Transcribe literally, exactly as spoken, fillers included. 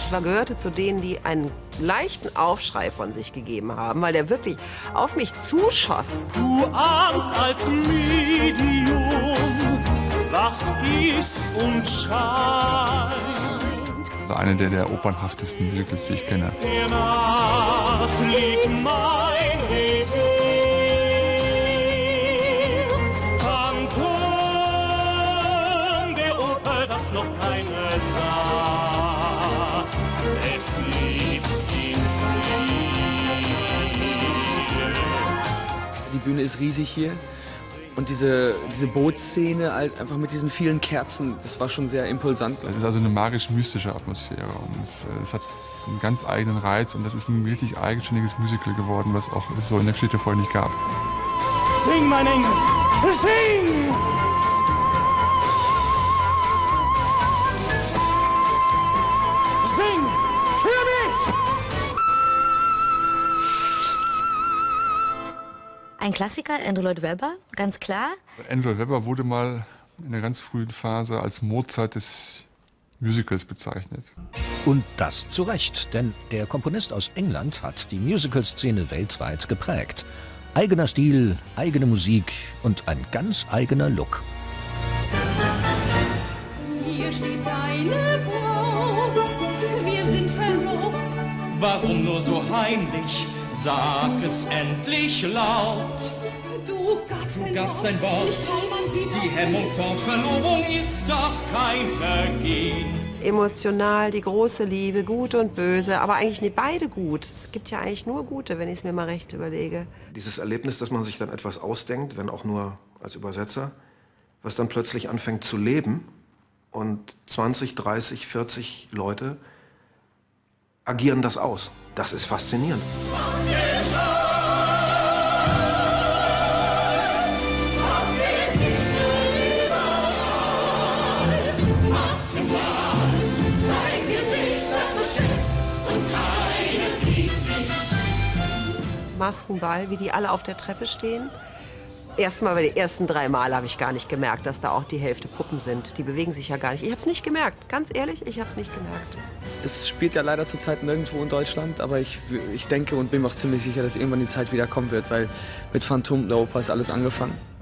ich war, gehörte zu denen, die einen leichten Aufschrei von sich gegeben haben, weil der wirklich auf mich zuschoss. Du ahnst als Medium, was ist und scheint. Einer der, der opernhaftesten Musicals, die ich kenne. Der Nacht liegt mein Revier. Phantom der Oper, das noch keiner sah. Es lebt in mir. Die Bühne ist riesig hier. Und diese, diese Bootsszene, halt einfach mit diesen vielen Kerzen, das war schon sehr impulsant. Es ist also eine magisch-mystische Atmosphäre und es, es hat einen ganz eigenen Reiz und das ist ein richtig eigenständiges Musical geworden, was auch so in der Geschichte vorher nicht gab. Sing, mein Engel, sing! Sing für mich! Ein Klassiker, Andrew Lloyd Webber, ganz klar. Andrew Lloyd Webber wurde mal in der ganz frühen Phase als Mozart des Musicals bezeichnet. Und das zu Recht, denn der Komponist aus England hat die Musical-Szene weltweit geprägt. Eigener Stil, eigene Musik und ein ganz eigener Look. Hier steht deine Braut, wir sind verlobt. Warum nur so heimlich? Sag es endlich laut. Du gabst, Du gabst dein Wort. Nicht toll, man sieht Die Hemmung vor Verlobung ist doch kein Vergehen. Emotional, die große Liebe, gut und böse, aber eigentlich nicht beide gut. Es gibt ja eigentlich nur Gute, wenn ich es mir mal recht überlege. Dieses Erlebnis, dass man sich dann etwas ausdenkt, wenn auch nur als Übersetzer, was dann plötzlich anfängt zu leben und zwanzig, dreißig, vierzig Leute agieren das aus. Das ist faszinierend. Maskenball, wie die alle auf der Treppe stehen. Erstmal bei den ersten drei Mal habe ich gar nicht gemerkt, dass da auch die Hälfte Puppen sind. Die bewegen sich ja gar nicht. Ich habe es nicht gemerkt. Ganz ehrlich, ich habe es nicht gemerkt. Es spielt ja leider zurzeit nirgendwo in Deutschland, aber ich, ich denke und bin mir auch ziemlich sicher, dass irgendwann die Zeit wieder kommen wird, weil mit Phantom der Oper ist alles angefangen.